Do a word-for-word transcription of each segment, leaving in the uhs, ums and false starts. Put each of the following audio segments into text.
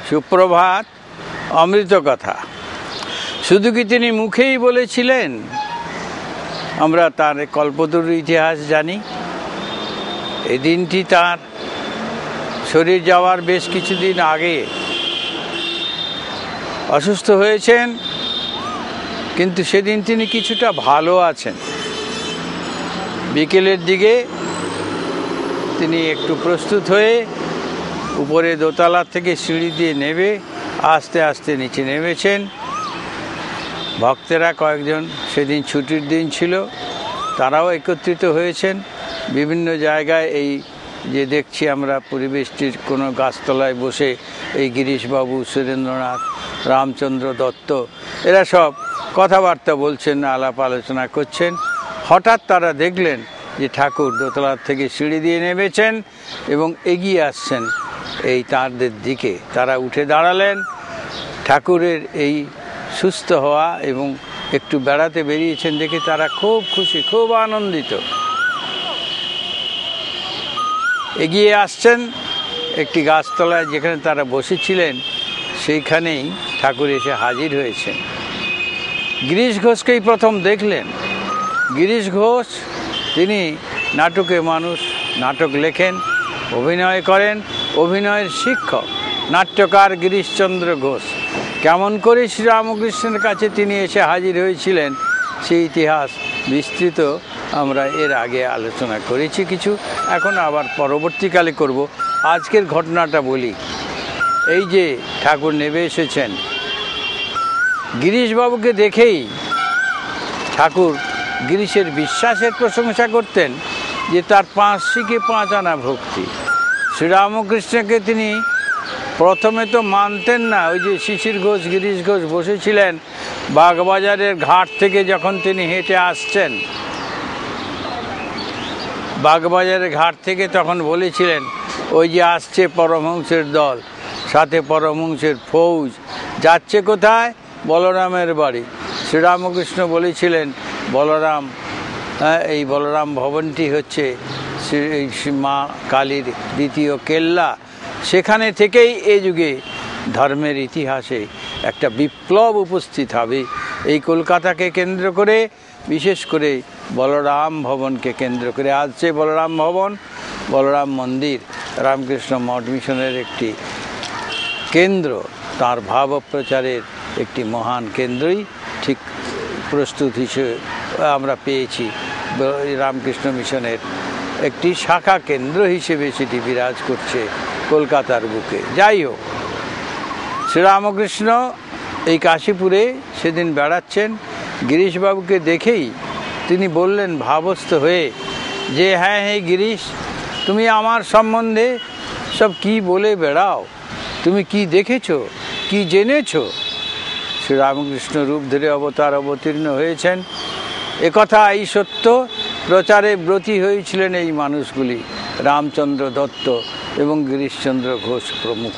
সুপ্রভাত, অমৃত কথা। শুধু কি তিনি মুখেই বলেছিলেন? আমরা তার কল্পতরুর ইতিহাস জানি। এই দিনটি তার শরীর যাওয়ার বেশ কিছুদিন আগে। অসুস্থ হয়েছেন, কিন্তু সেদিন তিনি কিছুটা ভালো আছেন। বিকেলের দিকে তিনি একটু প্রস্তুত হয়ে উপরে দোতলা থেকে সিঁড়ি দিয়ে নেমে আস্তে আস্তে নিচে নেমেছেন। ভক্তেরা কয়েকজন, সেদিন ছুটির দিন ছিল, তারাও একত্রিত হয়েছেন। বিভিন্ন জায়গায় এই যে দেখছি আমরা পরিবেশটির কোনো গাছতলায় বসে এই গিরিশবাবু, সুরেন্দ্রনাথ, রামচন্দ্র দত্ত এরা সব কথাবার্তা বলছেন, আলাপ আলোচনা করছেন। হঠাৎ তারা দেখলেন যে ঠাকুর দোতলার থেকে সিঁড়ি দিয়ে নেমেছেন এবং এগিয়ে আসছেন এই তাঁদের দিকে। তারা উঠে দাঁড়ালেন। ঠাকুরের এই সুস্থ হওয়া এবং একটু বেড়াতে বেরিয়েছেন দেখে তারা খুব খুশি, খুব আনন্দিত। এগিয়ে আসছেন একটি গাছতলায়, যেখানে তারা বসেছিলেন সেইখানেই ঠাকুর এসে হাজির হয়েছেন। গিরিশ ঘোষকেই প্রথম দেখলেন। গিরিশ ঘোষ তিনি নাটকে মানুষ, নাটক লেখেন, অভিনয় করেন, অভিনয়ের শিক্ষক নাট্যকার গিরিশচন্দ্র ঘোষ। কেমন করে শ্রীরামকৃষ্ণের কাছে তিনি এসে হাজির হয়েছিলেন সেই ইতিহাস বিস্তৃত আমরা এর আগে আলোচনা করেছি কিছু, এখন আবার পরবর্তীকালে করব। আজকের ঘটনাটা বলি। এই যে ঠাকুর নেমে এসেছেন, গিরিশবাবুকে দেখেই ঠাকুর গিরিশের বিশ্বাসের প্রশংসা করতেন যে তার পাঁচ শিখে পাঁচ আনা ভক্তি। শ্রীরামকৃষ্ণকে তিনি প্রথমে তো মানতেন না। ওই যে শিশির ঘোষ, গিরিশ ঘোষ বসেছিলেন বাগবাজারের ঘাট থেকে, যখন তিনি হেঁটে আসছেন বাগবাজারের ঘাট থেকে, তখন বলেছিলেন ওই যে আসছে পরমহংসের দল, সাথে পরমহংসের ফৌজ, যাচ্ছে কোথায়? বলরামের বাড়ি। শ্রীরামকৃষ্ণ বলেছিলেন বলরাম, এই বলরাম ভবনটি হচ্ছে শ্রী মা কালীর দ্বিতীয় কেল্লা। সেখানে থেকেই এ যুগে ধর্মের ইতিহাসে একটা বিপ্লব উপস্থিত হবে। এই কলকাতাকে কেন্দ্র করে, বিশেষ করে বলরাম ভবনকে কেন্দ্র করে। আজ যে বলরাম ভবন, বলরাম মন্দির রামকৃষ্ণ মঠ মিশনের একটি কেন্দ্র, তার ভাব প্রচারের একটি মহান কেন্দ্রই ঠিক প্রস্তুত হিসেবে আমরা পেয়েছি। রামকৃষ্ণ মিশনের একটি শাখা কেন্দ্র হিসেবে সেটি বিরাজ করছে কলকাতার বুকে। যাই হোক, শ্রীরামকৃষ্ণ এই কাশীপুরে সেদিন বেড়াচ্ছেন। গিরিশবাবুকে দেখেই তিনি বললেন ভাবস্থ হয়ে যে হ্যাঁ হ্যাঁ গিরিশ, তুমি আমার সম্বন্ধে সব কি বলে বেড়াও? তুমি কি দেখেছো, কি জেনেছো? শ্রীরামকৃষ্ণ রূপ ধরে অবতার অবতীর্ণ হয়েছেন, একথা এই সত্য প্রচারে ব্রতী হয়েছিলেন এই মানুষগুলি, রামচন্দ্র দত্ত এবং গিরিশচন্দ্র ঘোষ প্রমুখ।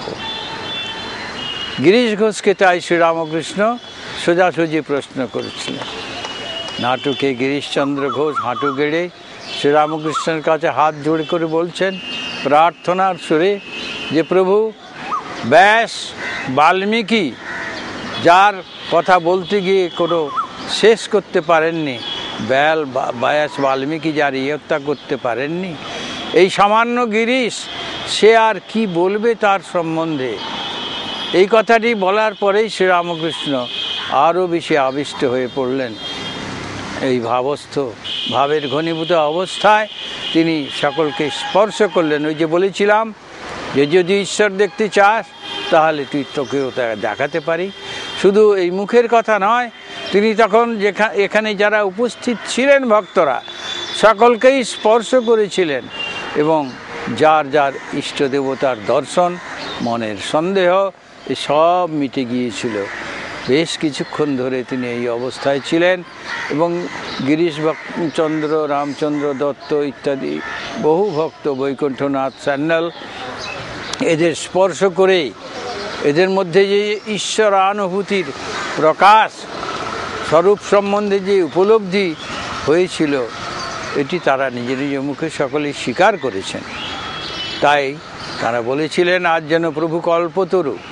গিরিশ ঘোষকে তাই শ্রীরামকৃষ্ণ সোজাসুজি প্রশ্ন করেছিলেন। নাটকে গিরিশচন্দ্র ঘোষ হাঁটু গেড়ে শ্রীরামকৃষ্ণের কাছে হাত জোড়ে করে বলছেন প্রার্থনার সুরে যে প্রভু, ব্যাস বাল্মীকি যার কথা বলতে গিয়ে কোনো শেষ করতে পারেননি, ব্যাল ব্যাস বাল্মীকি যার ইয়ত্তা করতে পারেননি, এই সামান্য গিরিশ সে আর কি বলবে তার সম্বন্ধে? এই কথাটি বলার পরেই শ্রীরামকৃষ্ণ আরও বেশি আবিষ্ট হয়ে পড়লেন। এই ভাবস্থ, ভাবের ঘনীভূত অবস্থায় তিনি সকলকে স্পর্শ করলেন। ওই যে বলেছিলাম যে যদি ঈশ্বর দেখতে চাস তাহলে তুই তোকেও তা দেখাতে পারি। শুধু এই মুখের কথা নয়, তিনি তখন যেখানে এখানে যারা উপস্থিত ছিলেন ভক্তরা সকলকেই স্পর্শ করেছিলেন এবং যার যার ইষ্ট দেবতার দর্শন, মনের সন্দেহ সব মিটে গিয়েছিল। বেশ কিছুক্ষণ ধরে তিনি এই অবস্থায় ছিলেন এবং গিরিশ চন্দ্র, রামচন্দ্র দত্ত ইত্যাদি বহু ভক্ত, বৈকুণ্ঠনাথ স্যান্ডেল, এদের স্পর্শ করেই এদের মধ্যে যে ঈশ্বরানুভূতির প্রকাশ, স্বরূপ সম্বন্ধে যে উপলব্ধি হয়েছিল, এটি তারা নিজের নিজ মুখে সকলেই স্বীকার করেছেন। তাই তারা বলেছিলেন আজ যেন প্রভু কল্পতরু,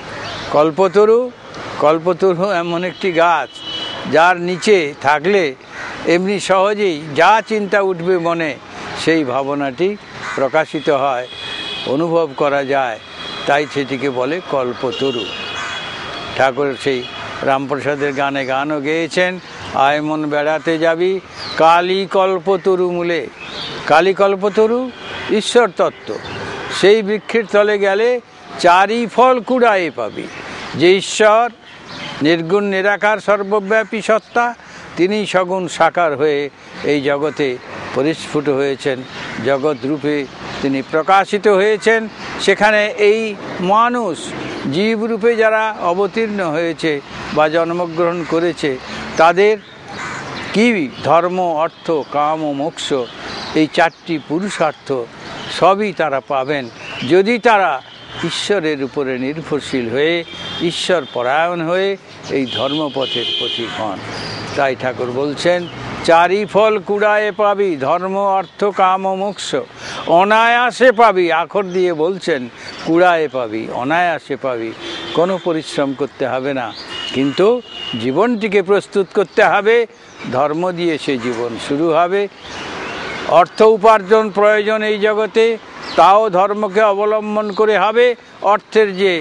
কল্পতরু কল্পতরু এমন একটি গাছ যার নিচে থাকলে এমনি সহজেই যা চিন্তা উঠবে মনে সেই ভাবনাটি প্রকাশিত হয়, অনুভব করা যায়, তাই সেটিকে বলে কল্পতরু। ঠাকুর সেই রামপ্রসাদের গানে গানও গেয়েছেন, আয় মন বেড়াতে যাবি কালী কল্পতরু মূলে। কালী কল্পতরু ঈশ্বর তত্ত্ব, সেই বৃক্ষের তলে গেলে চারি ফল কুড়ায়ে পাবি। যে ঈশ্বর নির্গুণ নিরাকার সর্বব্যাপী সত্তা, তিনি সগুণ সাকার হয়ে এই জগতে পরিস্ফুট হয়েছেন, জগৎ রূপে তিনি প্রকাশিত হয়েছেন। সেখানে এই মানুষ জীবরূপে যারা অবতীর্ণ হয়েছে বা জন্মগ্রহণ করেছে, তাদের কি ধর্ম, অর্থ, কাম ও মোক্ষ, এই চারটি পুরুষার্থ সবই তারা পাবেন যদি তারা ঈশ্বরের উপরে নির্ভরশীল হয়ে ঈশ্বর পরায়ণ হয়ে এই ধর্মপথের পথিক হন। তাই ঠাকুর বলছেন, চারি ফল কুড়ায়ে পাবি, ধর্ম, অর্থ, কাম ও মোক্ষ অনায়াসে পাবি। আখর দিয়ে বলছেন কুড়ায়ে পাবি, অনায়াসে পাবি, কোনো পরিশ্রম করতে হবে না। কিন্তু জীবনটিকে প্রস্তুত করতে হবে, ধর্ম দিয়ে সে জীবন শুরু হবে। অর্থ উপার্জন প্রয়োজন এই জগতে, তাও ধর্মকে অবলম্বন করে হবে। অর্থের যে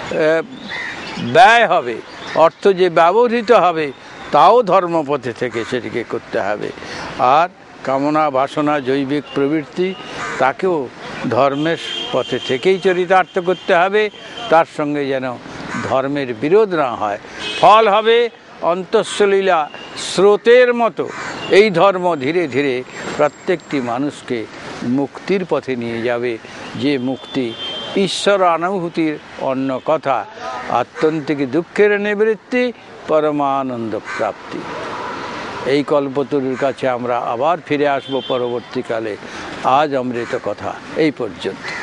ব্যয় হবে, অর্থ যে ব্যবহৃত হবে, তাও ধর্মপথে থেকে সেটিকে করতে হবে। আর কামনা, বাসনা, জৈবিক প্রবৃত্তি, তাকেও ধর্মের পথে থেকেই চরিতার্থ করতে হবে। তার সঙ্গে যেন ধর্মের বিরোধ না হয়। ফল হবে অন্তঃসলীলা স্রোতের মতো। এই ধর্ম ধীরে ধীরে প্রত্যেকটি মানুষকে মুক্তির পথে নিয়ে যাবে, যে মুক্তি ঈশ্বর অনুভূতির অন্য কথা, আত্যন্তিক দুঃখের নিবৃত্তি, পরমানন্দ প্রাপ্তি। এই কল্পতরুর কাছে আমরা আবার ফিরে আসব পরবর্তীকালে। আজ অমৃত কথা এই পর্যন্ত।